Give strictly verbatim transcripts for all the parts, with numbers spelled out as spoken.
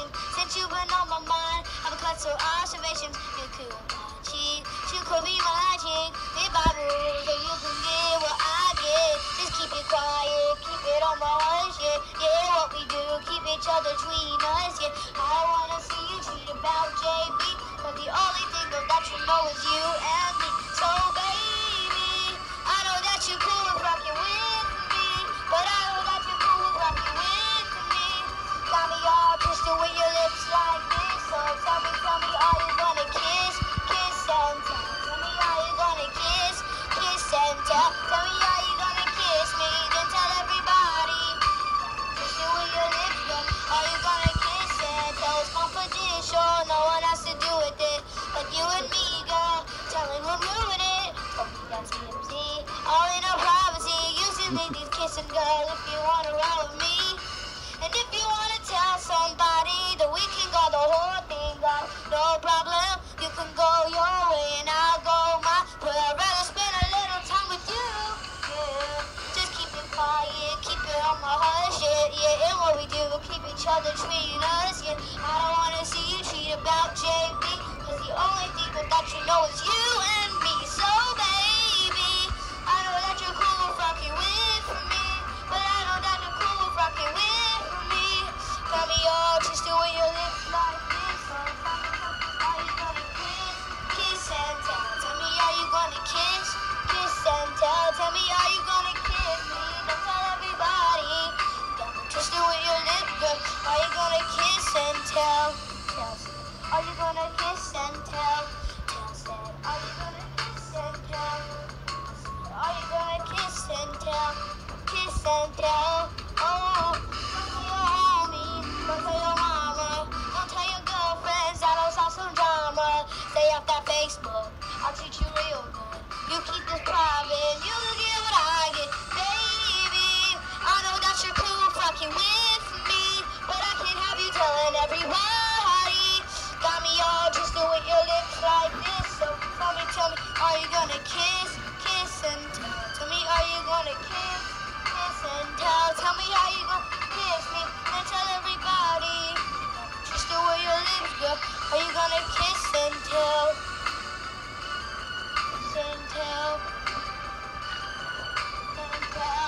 conversation. Since you've been on my mind, I've cut some observations. You could be my cheek, you could be my cheek. Be by rules, and you can get what I get. Just keep it quiet, keep it on my hush, yeah. Yeah, what we do, keep each other between us, yeah. I wanna see you tweet about J B, but the only thing that you know is you and me. So baby, I know that you're cool with rocking with me, but I know that you're cool with rocking with me. Got me all twisted with your lips like this. So tell me, tell me, are you gonna kiss, kiss and tell? Tell me, are you gonna kiss, kiss and tell? Tell me, are you gonna kiss me? Then tell everybody. Twisted with your lips, girl. Are you gonna kiss and tell? It's competition, no one has to do with it, but you and me, girl. Telling who'd ruin it. Told me that's T M Z. All in our privacy. You should leave these kissing, girl, if you wanna run with me. And if you wanna tell somebody that we can go the whole thing off, no problem. You can go your way and I'll go mine. But I'd rather spend a little time with you. Yeah. Just keep it quiet, keep it on my hush, yeah, yeah. And what we do, keep each other treating us, yeah. I don't wanna see you tweet about J B, cause the only thing that you know is you and me. So baby, I know that you're cool with rocking with me, but I know that you're cool with rocking with me. Got me all twisted with your lips like this. So tell me, tell me, are you gonna kiss, kiss and tell? Tell me, are you gonna kiss, kiss and tell? Tell me, are you gonna kiss me? Don't tell everybody. Got me twisted with your lips, girl. Are you gonna kiss and tell? Tell, are you gonna kiss and tell? Are you gonna kiss and tell? Are you gonna kiss and tell? Kiss and tell. Oh, don't tell your homies, don't tell your mama, don't tell your girlfriends that I'll start some drama. Stay off that Facebook, I'll treat you real good. You keep this private, you get what I get. Baby, I know that you're cool fucking with me, but I can't have you telling everybody. Got me all twisted with your lips like this. So tell me, tell me, are you gonna kiss, kiss and tell? Tell me, are you gonna kiss, kiss and tell? Tell me, how you gonna kiss me and tell everybody. Twisted with your lips, girl. Are you gonna kiss and tell? Kiss and tell. And tell.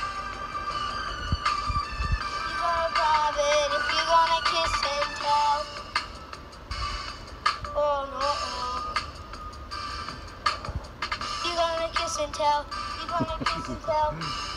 You gonna private if you gonna kiss and tell. Oh no, oh. You gonna kiss and tell, you gonna kiss and tell.